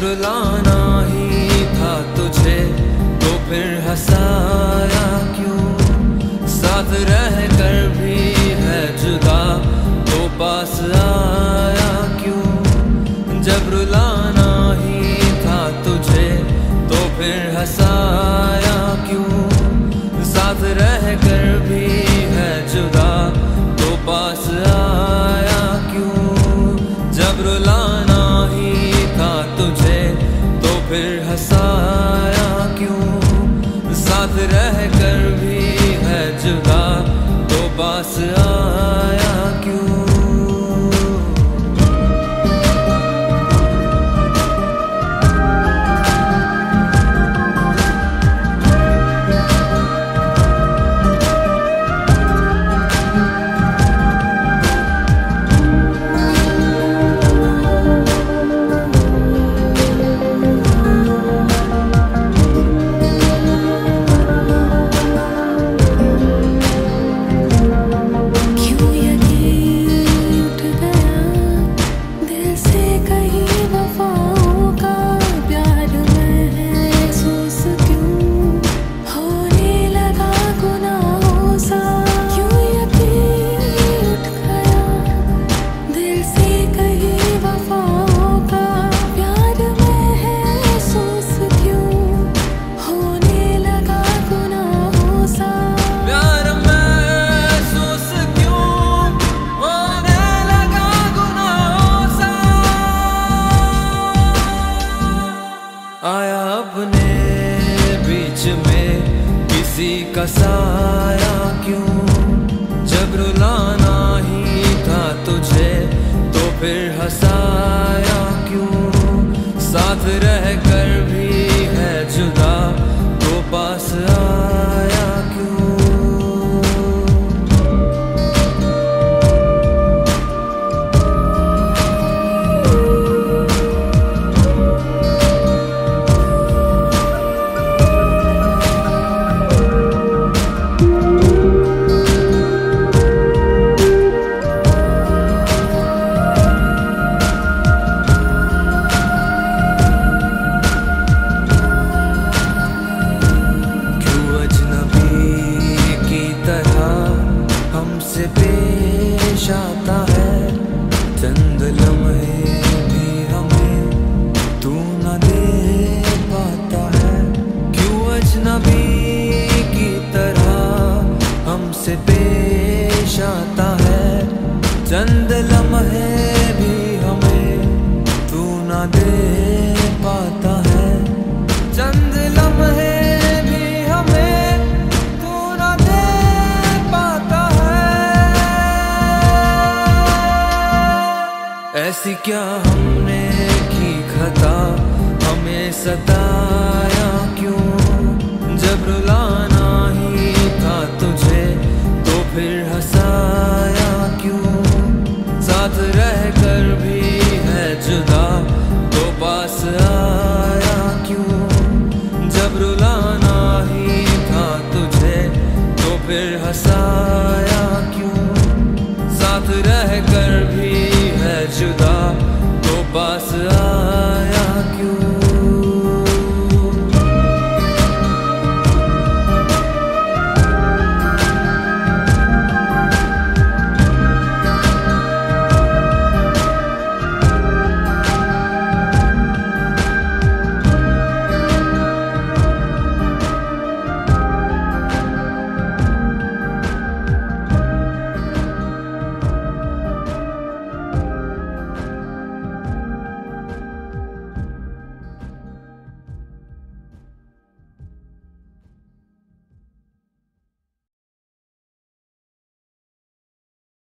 रुलाना ही था तुझे तो फिर हंसाया क्यों? साथ रह कर भी है जुदा तो पास आया क्यों? जब रुलाना ही था तुझे तो फिर हंसाया क्यों? साथ रह कर भी है जुदा तो पास आया क्यों? जब रुलाना ही था तुझे तो फिर हंसाया क्यों? साथ रह कर भी है जुदा तो पास आया क्यों? आया अपने बीच में किसी का साया क्यों? जब रुलाना ही था तुझे तो फिर हंसाया क्यों? साथ रह कर भी है जुदा तो पास आया क्यों? हमसे पेश आता है चंद लम्हे भी हमें तू न दे पाता है। क्यों अजनबी की तरह हमसे पेश आता है चंद लम्हे भी हमें तू न दे पाता है। चंद लम्हे ऐसी क्या हमने की खता हमें सताया क्यों? जब रुलाना ही था तुझे तो फिर हंसाया क्यों? साथ रह कर भी है जुदा तो पास आया क्यों? जब रुलाना ही था तुझे तो फिर हंसाया क्यों? साथ रह कर भी है जुदा तो पास आया क्यों?